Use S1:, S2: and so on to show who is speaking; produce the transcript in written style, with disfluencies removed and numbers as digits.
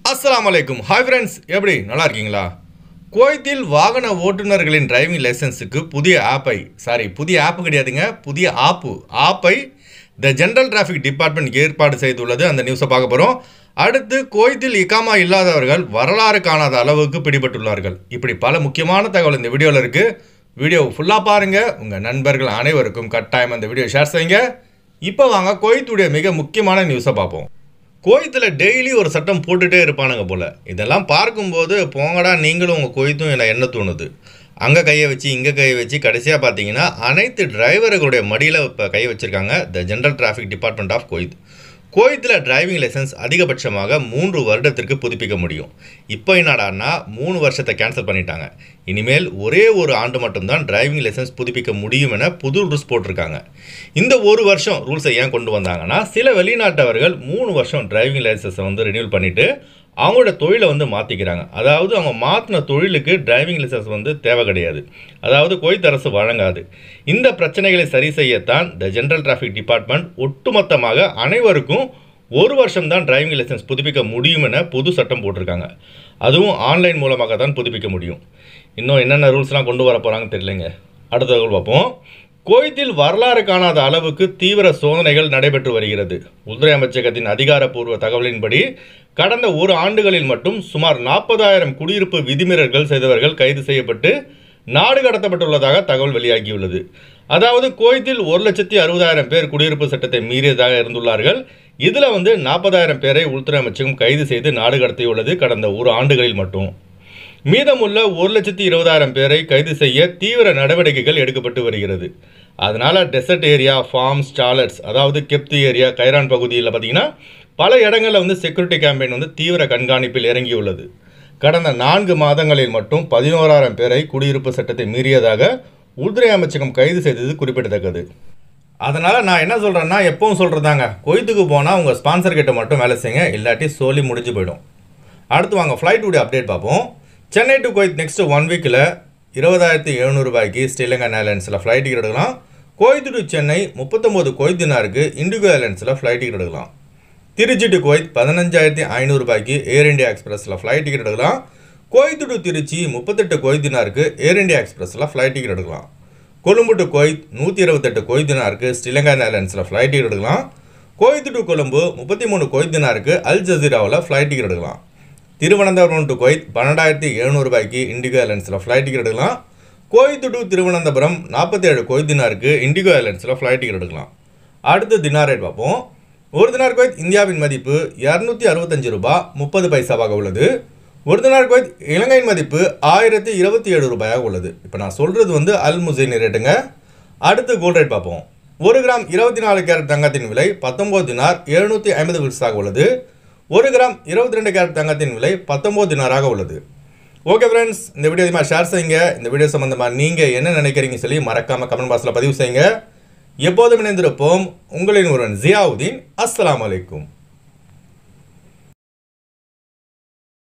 S1: அஸ்ஸலாமு அலைக்கும். Hi friends, எப்படி நல்லா இருக்கீங்களா? குவைத்தில் வாகன ஓட்டுநர்களின் டிரைவிங் லைசன்ஸுக்கு புதிய ஆப் கிடையாதுங்க, புதிய ஆப்பை த ஜென்ரல் டிராஃபிக் டிபார்ட்மெண்ட் ஏற்பாடு செய்துள்ளது. அந்த நியூஸை பார்க்க போகிறோம். அடுத்து, குவைத்தில் இகாமா இல்லாதவர்கள் வரலாறு காணாத அளவுக்கு பிடிபட்டுள்ளார்கள். இப்படி பல முக்கியமான தகவல் இந்த வீடியோவில் இருக்குது. வீடியோ ஃபுல்லாக பாருங்கள். உங்கள் நண்பர்கள் அனைவருக்கும் கட்டாயம் அந்த வீடியோ ஷேர் செய்யுங்க. இப்போ வாங்க குவைத்துடைய மிக முக்கியமான நியூஸை பார்ப்போம். குவைத்தில் டெய்லி ஒரு சட்டம் போட்டுகிட்டே இருப்பானுங்க போல். இதெல்லாம் பார்க்கும்போது போங்கடா நீங்களும் உங்கள் குவைத்தும் என்ன தோணுது. அங்கே கையை வச்சு இங்கே கையை வச்சு கடைசியாக பார்த்தீங்கன்னா அனைத்து டிரைவர்களுடைய மடியில் இப்போ கை வச்சுருக்காங்க the general traffic department of Kuwait. குவைத்தில் டிரைவிங் லைசன்ஸ் அதிகபட்சமாக 3 வருடத்திற்கு புதுப்பிக்க முடியும். இப்போ என்னடான்னா 3 வருஷத்தை கேன்சல் பண்ணிட்டாங்க. இனிமேல் ஒரே ஒரு ஆண்டு மட்டும்தான் டிரைவிங் லைசன்ஸ் புதுப்பிக்க முடியும் என புது ரூல்ஸ் போட்டிருக்காங்க. இந்த ஒரு வருஷம் ரூல்ஸை ஏன் கொண்டு வந்தாங்கன்னா, சில வெளிநாட்டவர்கள் 3 வருஷம் டிரைவிங் லைசன்ஸை ரினியூல் பண்ணிவிட்டு அவங்களோட தொழிலை மாற்றிக்கிறாங்க. அதாவது அவங்க மாற்றின தொழிலுக்கு டிரைவிங் லைசன்ஸ் தேவை கிடையாது. அதாவது குவைத் அரசு வழங்காது. இந்த பிரச்சனைகளை சரி செய்யத்தான் த ஜென்ரல் டிராஃபிக் டிபார்ட்மெண்ட் ஒட்டுமொத்தமாக அனைவருக்கும் 1 வருஷம்தான் டிரைவிங் லைசன்ஸ் புதுப்பிக்க முடியும் என புது சட்டம் போட்டிருக்காங்க. அதுவும் ஆன்லைன் மூலமாக தான் புதுப்பிக்க முடியும். இன்னும் என்னென்ன ரூல்ஸ்லாம் கொண்டு வர போகிறாங்கன்னு தெரியலைங்க. அடுத்த தகவல் பார்ப்போம். குவைத்தில் வரலாறு காணாத அளவுக்கு தீவிர சோதனைகள் நடைபெற்று வருகிறது. உள்துறை அமைச்சகத்தின் அதிகாரப்பூர்வ தகவலின்படி கடந்த 1 ஆண்டுகளில் மட்டும் சுமார் 40,000 குடியிருப்பு விதிமீறல்கள் செய்தவர்கள் கைது செய்யப்பட்டு நாடு கடத்தப்பட்டுள்ளதாக தகவல் வெளியாகியுள்ளது. அதாவது குவைத்தில் 1,60,000 பேர் குடியிருப்பு சட்டத்தை மீறியதாக இருந்துள்ளார்கள். இதில் 40,000 பேரை உள்துறை அமைச்சகம் கைது செய்து நாடு கடத்தியுள்ளது கடந்த 1 ஆண்டுகளில் மட்டும். மீதமுள்ள 1,20,000 பேரை கைது செய்ய தீவிர நடவடிக்கைகள் எடுக்கப்பட்டு வருகிறது. அதனால் டெசர்ட் ஏரியா, ஃபார்ம்ஸ், ஸ்டாலர்ஸ், அதாவது கெப்தி ஏரியா, கைரான் பகுதியில் பார்த்திங்கன்னா பல இடங்களில் செக்யூரிட்டி கேம்பெயின் தீவிர கண்காணிப்பில் இறங்கியுள்ளது. கடந்த 4 மாதங்களில் மட்டும் 11,000 பேரை குடியிருப்பு சட்டத்தை மீறியதாக உள்துறை அமைச்சகம் கைது செய்தது குறிப்பிடத்தக்கது. அதனால் நான் என்ன சொல்கிறேன்னா, எப்பவும் சொல்கிறதாங்க, குவைத்துக்கு போனால் உங்கள் ஸ்பான்சர் கிட்ட மட்டும் வேலை செய்யுங்க, இல்லாட்டி சொல்லி முடிஞ்சு போயிடும். அடுத்து வாங்க ஃப்ளைட்டுடைய அப்டேட் பார்ப்போம். சென்னை டு குவைத் நெக்ஸ்ட் 1 வீக்கில் 20,700 ரூபாய்க்கு ஸ்ரீலங்கன் ஏர்லைன்ஸில் ஃப்ளைட் டிக்கெட் எடுக்கலாம். குவைத் டு சென்னை 39 குவைத் தினாருக்கு இண்டிகோ ஏர்லைன்ஸில் ஃப்ளைட் டிக்கெட் எடுக்கலாம். திருச்சி டு குவைத் 15,500 ரூபாய்க்கு ஏர் இண்டியா எக்ஸ்பிரஸில் ஃப்ளைட் டிக்கெட் எடுக்கலாம். குவைத் டு திருச்சி 38 குவைத் தினாருக்கு ஏர் இண்டியா எக்ஸ்பிரஸில் ஃப்ளைட் டிக்கெட் எடுக்கலாம். கொழும்பு டு குவைத் 128 குவைத் தினாருக்கு ஸ்ரீலங்கன் ஏர்லைன்ஸில் ஃப்ளைட் டிக்கெட் எடுக்கலாம். குவைத் டு கொழும்பு 33 குவைத் தினாருக்கு அல் ஜசீராவில் ஃப்ளைட் டிக்கெட் எடுக்கலாம். திருவனந்தபுரம் டு குவைத் 12,700 ரூபாய்க்கு இண்டிகோ ஏர்லைன்ஸில் ஃப்ளைட் டிக்கெட் எடுக்கலாம். குவைத் டு திருவனந்தபுரம் 47 குவைத் தினாருக்கு இண்டிகோ ஏர்லைன்ஸில் ஃப்ளைட் டிக்கெட் எடுக்கலாம். அடுத்து தினார் ரேட் பார்ப்போம். ஒரு தினார் குவைத் இந்தியாவின் மதிப்பு 265 ரூபாய் 30 பைசாவாக உள்ளது. ஒரு தினார் குவைத் இலங்கையின் மதிப்பு 1027 ரூபாயாக உள்ளது. இப்போ நான் சொல்கிறது அல் முசைனி ரேட்டுங்க. அடுத்து கோல்ட் ரேட் பார்ப்போம். 1 கிராம் 24 கேரட் தங்கத்தின் விலை 19 தினார் 750 பில்ஸாக உள்ளது. 1 கிராம் 22 கேரட் தங்கத்தின் விலை 19 தினாராக உள்ளது. ஓகே ஃப்ரெண்ட்ஸ், இந்த வீடியோ அதிகமாக ஷேர் செய்யுங்க. இந்த வீடியோ சம்மந்தமாக நீங்கள் என்ன நினைக்கிறீங்க சொல்லி மறக்காமல் கமெண்ட் பாக்ஸில் பதிவு செய்யுங்க. எப்போதும் இணைந்திருப்போம். உங்களின் ஒருவன் ஜியாவுதீன். அஸ்ஸலாமு அலைக்கும்.